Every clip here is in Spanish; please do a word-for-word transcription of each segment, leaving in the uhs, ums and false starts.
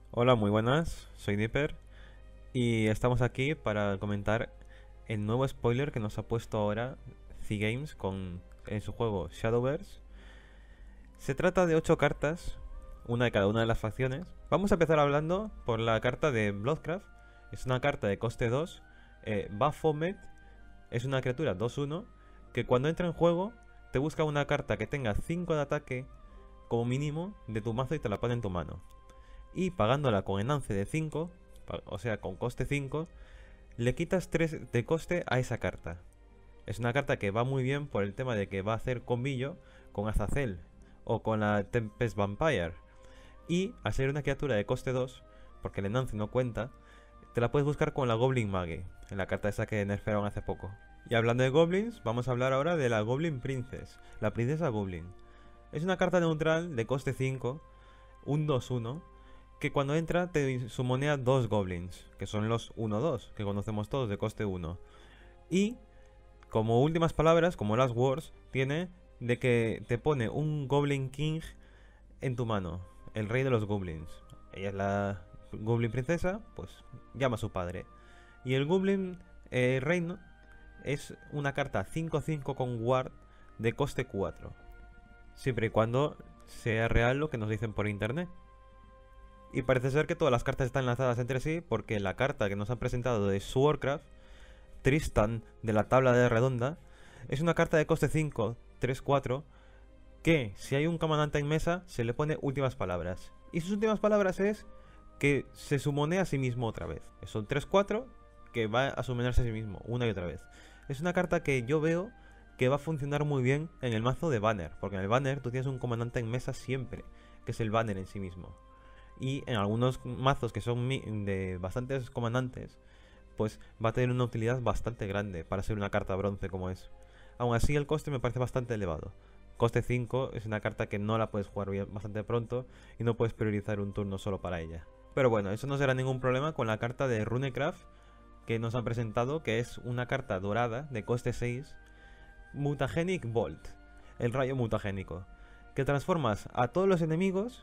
Hola, muy buenas, soy Dipper y estamos aquí para comentar el nuevo spoiler que nos ha puesto ahora C-Games con en su juego Shadowverse. Se trata de ocho cartas, una de cada una de las facciones. Vamos a empezar hablando por la carta de Bloodcraft. Es una carta de coste dos. eh, Baphomet es una criatura dos uno que cuando entra en juego te busca una carta que tenga cinco de ataque como mínimo de tu mazo y te la pone en tu mano. Y pagándola con enance de cinco, o sea, con coste cinco, le quitas tres de coste a esa carta. Es una carta que va muy bien por el tema de que va a hacer combillo con Azazel o con la Tempest Vampire. Y al ser una criatura de coste dos, porque el enance no cuenta, te la puedes buscar con la Goblin Mage, en la carta esa que nerfearon hace poco. Y hablando de goblins, vamos a hablar ahora de la Goblin Princess, la princesa Goblin. Es una carta neutral de coste cinco, un dos uno, que cuando entra te sumonea dos goblins, que son los uno dos, que conocemos todos de coste uno. Y como últimas palabras, como las words, tiene de que te pone un Goblin King en tu mano, el rey de los goblins. Ella es la Goblin Princesa, pues llama a su padre. Y el Goblin eh, Reino es una carta cinco cinco con Ward de coste cuatro. Siempre y cuando sea real lo que nos dicen por internet. Y parece ser que todas las cartas están enlazadas entre sí porque la carta que nos han presentado de Swordcraft, Tristan de la tabla de redonda, es una carta de coste cinco, tres cuatro, que si hay un comandante en mesa se le pone últimas palabras. Y sus últimas palabras es que se sumonea a sí mismo otra vez. Son tres cuatro que va a sumonarse a sí mismo una y otra vez. Es una carta que yo veo que va a funcionar muy bien en el mazo de Banner, porque en el Banner tú tienes un comandante en mesa siempre, que es el Banner en sí mismo. Y en algunos mazos que son de bastantes comandantes, pues va a tener una utilidad bastante grande para ser una carta bronce como es. Aún así el coste me parece bastante elevado. Coste cinco es una carta que no la puedes jugar bien, bastante pronto y no puedes priorizar un turno solo para ella. Pero bueno, eso no será ningún problema con la carta de Runecraft que nos han presentado, que es una carta dorada de coste seis, Mutagenic Bolt, el rayo mutagénico, que transformas a todos los enemigos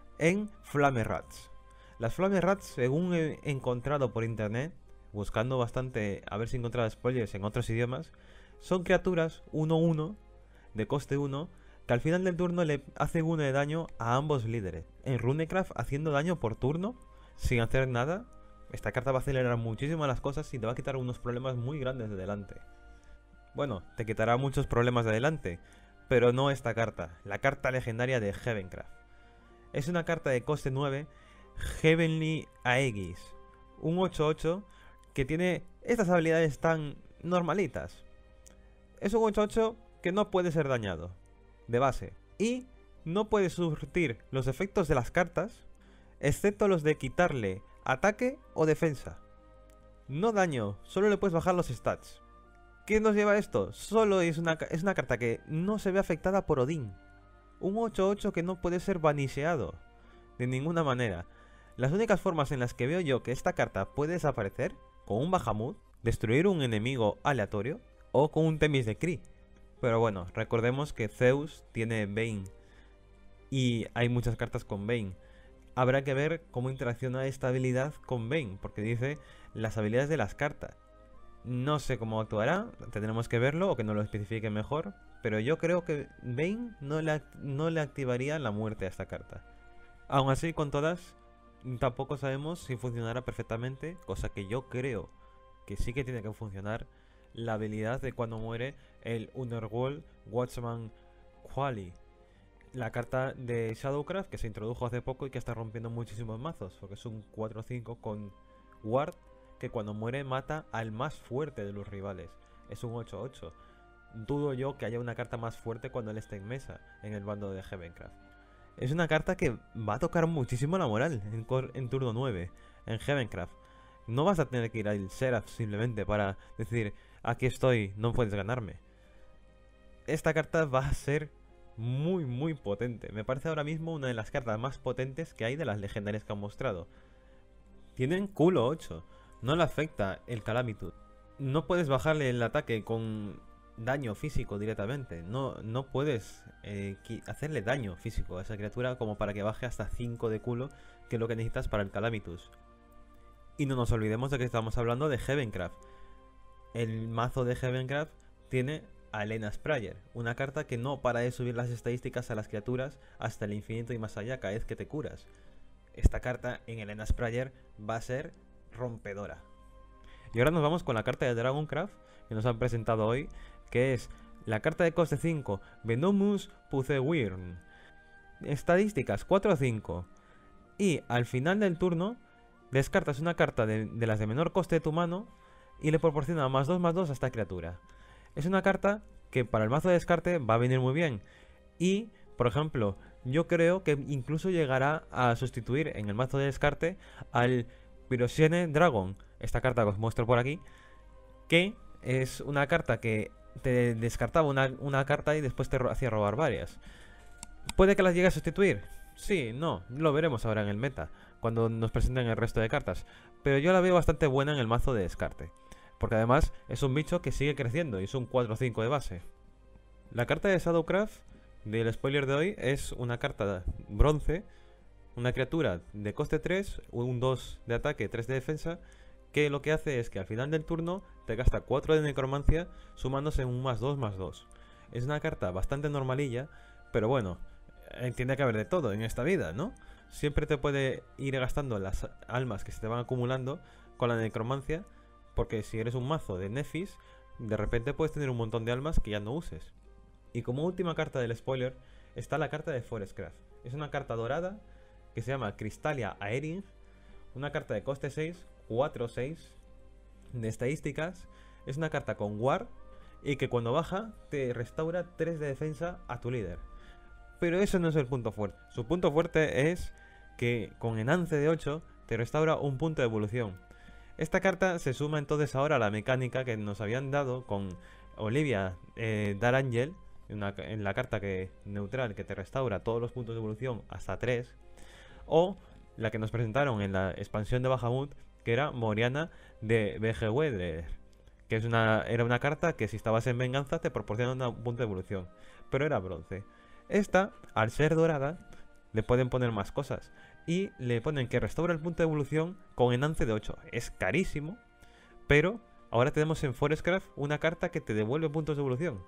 en Flame Rats. Las Flame Rats, según he encontrado por internet, buscando bastante a ver si encontraba spoilers en otros idiomas, son criaturas uno uno de coste uno que al final del turno le hacen uno de daño a ambos líderes. En Runecraft, haciendo daño por turno sin hacer nada, esta carta va a acelerar muchísimo las cosas y te va a quitar unos problemas muy grandes de delante. Bueno, te quitará muchos problemas de delante, pero no esta carta, la carta legendaria de Heavencraft. Es una carta de coste nueve, Heavenly Aegis, un ocho ocho que tiene estas habilidades tan normalitas. Es un ocho ocho que no puede ser dañado, de base, y no puede surtir los efectos de las cartas, excepto los de quitarle ataque o defensa. No daño, solo le puedes bajar los stats. ¿Qué nos lleva a esto? Solo es una, es una carta que no se ve afectada por Odín. Un ocho ocho que no puede ser banisheado de ninguna manera. Las únicas formas en las que veo yo que esta carta puede desaparecer, con un Bahamut, destruir un enemigo aleatorio, o con un Temis de Kree. Pero bueno, recordemos que Zeus tiene Bane, y hay muchas cartas con Bane. Habrá que ver cómo interacciona esta habilidad con Bane, porque dice las habilidades de las cartas. No sé cómo actuará, tendremos que verlo o que nos lo especifique mejor, pero yo creo que Bane no le, no le activaría la muerte a esta carta. Aún así, con todas, tampoco sabemos si funcionará perfectamente, cosa que yo creo que sí que tiene que funcionar, la habilidad de cuando muere el Underworld Watchman Quali. La carta de Shadowcraft que se introdujo hace poco y que está rompiendo muchísimos mazos, porque es un cuatro cinco con Ward que cuando muere mata al más fuerte de los rivales. Es un ocho ocho. Dudo yo que haya una carta más fuerte cuando él esté en mesa, en el bando de Heavencraft. Es una carta que va a tocar muchísimo la moral en, en turno nueve, en Heavencraft. No vas a tener que ir al Seraph simplemente para decir, aquí estoy, no puedes ganarme. Esta carta va a ser muy muy potente. Me parece ahora mismo una de las cartas más potentes que hay de las legendarias que han mostrado. Tienen culo ocho. No le afecta el Calamitude. No puedes bajarle el ataque con daño físico directamente. No, no puedes eh, hacerle daño físico a esa criatura como para que baje hasta cinco de culo, que es lo que necesitas para el Calamitus. Y no nos olvidemos de que estamos hablando de Heavencraft. El mazo de Heavencraft tiene a Elena Sprayer, una carta que no para de subir las estadísticas a las criaturas hasta el infinito y más allá cada vez que te curas. Esta carta en Elena Sprayer va a ser rompedora. Y ahora nos vamos con la carta de Dragoncraft que nos han presentado hoy, que es la carta de coste cinco, Venomus Puthewyrm. Estadísticas cuatro a cinco. Y al final del turno descartas una carta de, de las de menor coste de tu mano y le proporciona más dos más dos a esta criatura. Es una carta que para el mazo de descarte va a venir muy bien. Y, por ejemplo, yo creo que incluso llegará a sustituir en el mazo de descarte al Pyrosienne Dragon. Esta carta que os muestro por aquí, que es una carta que te descartaba una, una carta y después te ro hacía robar varias. ¿Puede que las llegue a sustituir? Sí, no, lo veremos ahora en el meta, cuando nos presenten el resto de cartas. Pero yo la veo bastante buena en el mazo de descarte, porque además es un bicho que sigue creciendo y es un cuatro cinco de base. La carta de Shadowcraft del spoiler de hoy es una carta bronce, una criatura de coste tres, un dos de ataque, tres de defensa, que lo que hace es que al final del turno te gasta cuatro de necromancia sumándose un más dos más dos. Es una carta bastante normalilla, pero bueno, tiene que haber de todo en esta vida, ¿no? Siempre te puede ir gastando las almas que se te van acumulando con la necromancia, porque si eres un mazo de Nefis, de repente puedes tener un montón de almas que ya no uses. Y como última carta del spoiler está la carta de Forestcraft. Es una carta dorada que se llama Crystalia Aering, una carta de coste seis, cuatro seis de estadísticas. Es una carta con Ward y que cuando baja te restaura tres de defensa a tu líder. Pero eso no es el punto fuerte. Su punto fuerte es que con Enance de ocho te restaura un punto de evolución. Esta carta se suma entonces ahora a la mecánica que nos habían dado con Olivia eh, Darangel, una, en la carta que neutral que te restaura todos los puntos de evolución hasta tres, o la que nos presentaron en la expansión de Bahamut, que era Moriana de Beheweather, que es una, era una carta que si estabas en venganza te proporciona un punto de evolución, pero era bronce. Esta, al ser dorada, le pueden poner más cosas. Y le ponen que restaura el punto de evolución con Enance de ocho. Es carísimo, pero ahora tenemos en Forestcraft una carta que te devuelve puntos de evolución.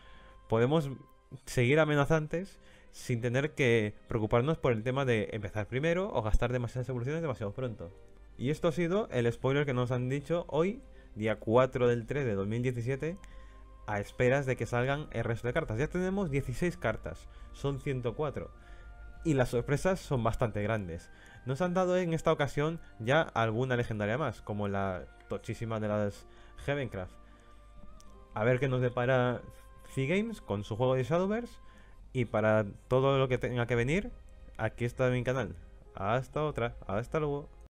Podemos seguir amenazantes sin tener que preocuparnos por el tema de empezar primero o gastar demasiadas evoluciones demasiado pronto. Y esto ha sido el spoiler que nos han dicho hoy, día cuatro del tres de dos mil diecisiete, a esperas de que salgan el resto de cartas. Ya tenemos dieciséis cartas, son ciento cuatro. Y las sorpresas son bastante grandes. Nos han dado en esta ocasión ya alguna legendaria más, como la tochísima de las Heavencraft. A ver qué nos depara C-Games con su juego de Shadowverse. Y para todo lo que tenga que venir, aquí está mi canal. Hasta otra, hasta luego.